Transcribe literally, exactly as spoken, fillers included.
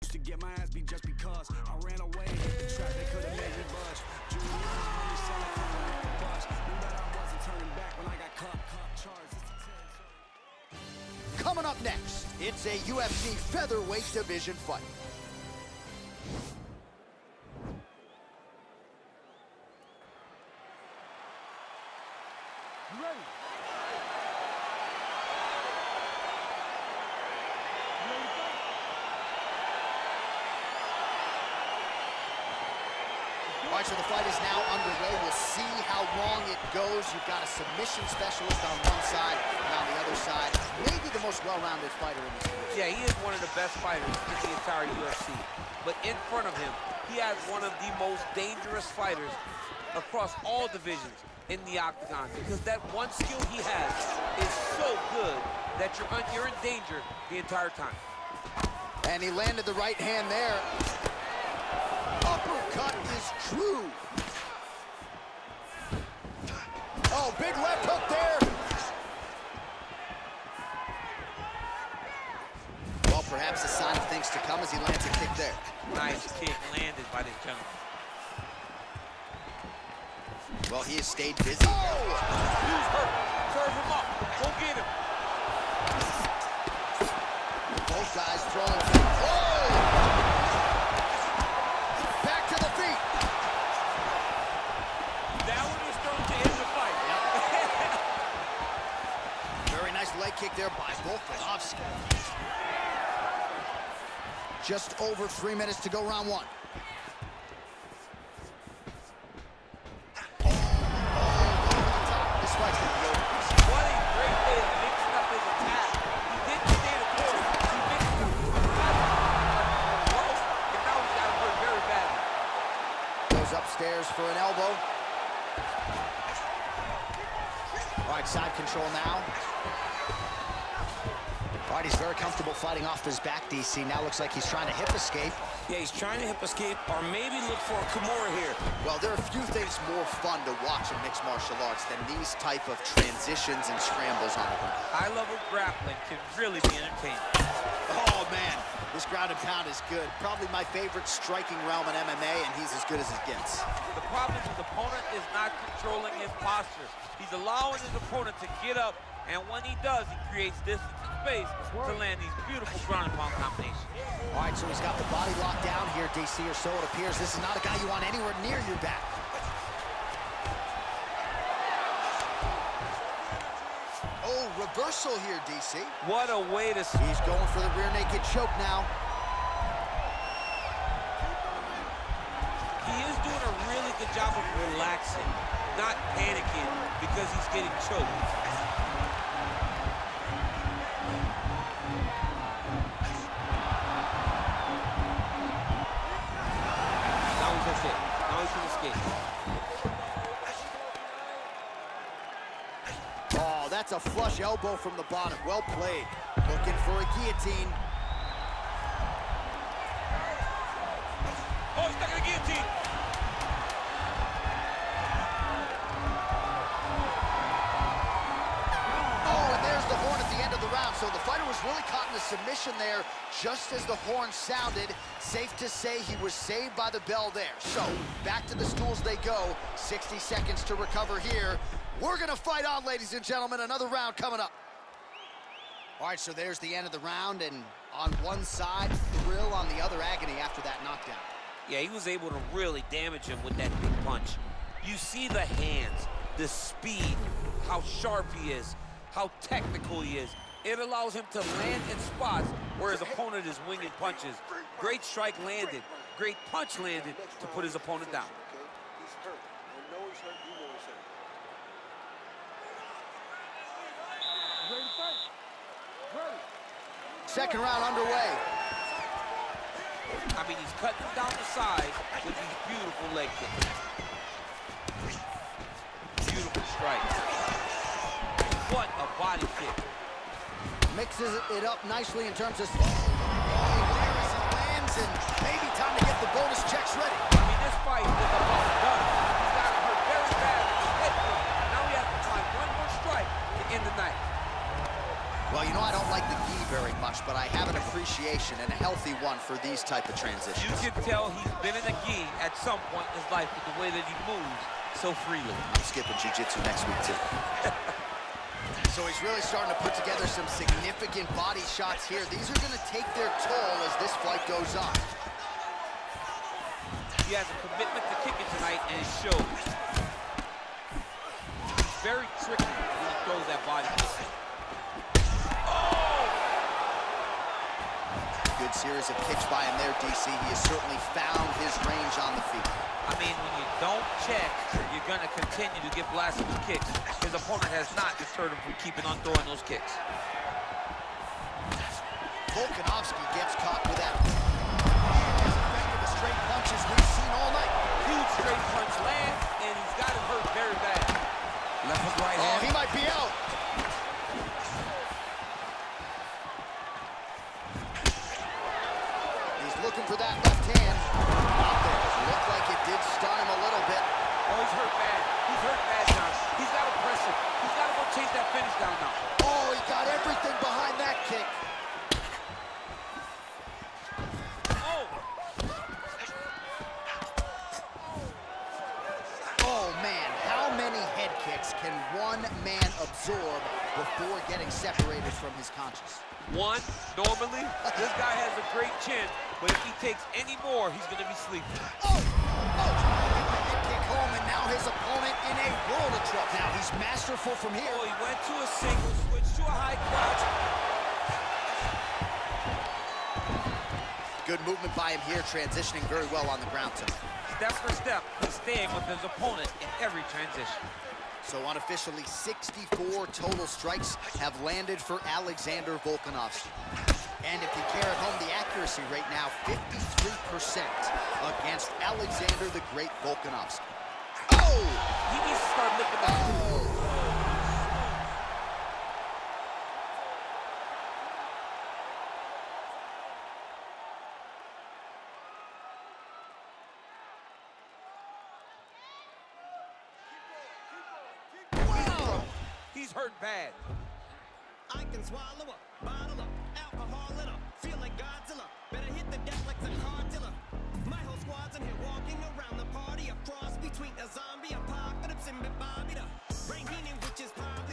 used to get my ass beat just because I ran away. The trap, they could've made me budge. Junior, when you selling like a bus. Knew that I wasn't turning back when I got caught, caught, charged. Coming up next, it's a U F C featherweight division fight. You ready? All right, so the fight is now underway. We'll see how long it goes. You've got a submission specialist on one side, and on the other side, maybe the most well-rounded fighter in this division. Yeah, he is one of the best fighters in the entire U F C. But in front of him, he has one of the most dangerous fighters across all divisions in the octagon, because that one skill he has is so good that you're, you're in danger the entire time. And he landed the right hand there. Uppercut is true. Oh, big left hook there. Well, perhaps a sign of things to come as he lands a kick there. Nice kick landed by this gentleman. Well, he has stayed busy. Oh! He's hurt. Serve him up. Go get him. Both guys throwing. Oh! Back to the feet. That one is thrown to end the fight. Very nice leg kick there by Volkanovski. Just over three minutes to go, round one. Upstairs for an elbow. All right, side control now. All right, he's very comfortable fighting off his back, D C. Now looks like he's trying to hip escape. Yeah, he's trying to hip escape or maybe look for a Kimura here. Well, there are few things more fun to watch in mixed martial arts than these type of transitions and scrambles on the ground. High-level grappling can really be entertaining. Oh, man, this ground and pound is good. Probably my favorite striking realm in M M A, and he's as good as it gets. The problem is his opponent is not controlling his posture. He's allowing his opponent to get up, and when he does, he creates distance and space to land these beautiful ground and pound combinations. All right, so he's got the body locked down here, D C, or so it appears. This is not a guy you want anywhere near your back. Oh, reversal here, D C. What a way to... He's going for the rear naked choke now. He is doing a really good job of relaxing, not panicking because he's getting choked. Oh, that's a flush elbow from the bottom. Well played. Looking for a guillotine. Oh, he's stuck in a guillotine. Oh, and there's the horn at the end of the round. So the fighter was really caught in a submission there just as the horn sounded. Safe to say he was saved by the bell there. So back to the stools they go. sixty seconds to recover here. We're gonna fight on, ladies and gentlemen. Another round coming up. All right, so there's the end of the round, and on one side, thrill, on the other, agony after that knockdown. Yeah, he was able to really damage him with that big punch. You see the hands, the speed, how sharp he is, how technical he is. It allows him to land in spots where his opponent is winging punches. Great strike landed, great punch landed to put his opponent down. Second round underway. I mean, he's cutting down the sides with these beautiful leg kicks. Beautiful strike. What a body kick. Mixes it up nicely in terms of... Oh, Harrison lands, and maybe time to get the bonus checks ready. I mean, this fight is about done. He's got hurt very bad with his head kick. Now he has to find one more strike to end the night. Well, you know, I don't like the gi very much, but I have an appreciation and a healthy one for these type of transitions. You can tell he's been in a gi at some point in his life with the way that he moves so freely. I'm skipping jiu-jitsu next week, too. So he's really starting to put together some significant body shots here. These are going to take their toll as this fight goes on. He has a commitment to kicking tonight, and it shows. He's very tricky when he throws that body kick. Oh! Good series of kicks by him there, D C. He has certainly found his range on the feet. I mean, when you don't check, you're going to continue to get blasted with kicks. His opponent has not deterred him from keeping on throwing those kicks. Volkanovski gets caught with that. As effective as straight punches we've seen all night. Huge straight punch lands, and he's got him hurt very bad. Left hook, right Oh, hand. he might be out. He's looking for that left hand. Not there. Looked like it did stun him a little bit. Oh, he's hurt bad. He's hurt bad now. He's got to press him. He's got to go chase that finish down now. Oh, he got everything behind that kick. Oh! Oh, man, how many head kicks can one man absorb before getting separated from his conscience? One, normally, this guy has a great chin, but if he takes any more, he's going to be sleeping. Oh! Oh! Head kick home, and now his opponent in a world of trouble. Now he's masterful from here. Oh, he went to a single, switched to a high crouch. Good movement by him here, transitioning very well on the ground tonight. Step for step, he's staying with his opponent in every transition. So unofficially, sixty-four total strikes have landed for Alexander Volkanovski. And if you care at home, the accuracy rate now fifty-three percent against Alexander the Great Volkanovski. Oh! He needs to start looking at Oh! He's hurt bad. I can swallow up, bottle up, alcohol in up, feel like Godzilla. Better hit the deck like some hardtiller. My whole squad's in here walking around the party, a cross between a zombie apocalypse and Bobby the brain healing, which is pop.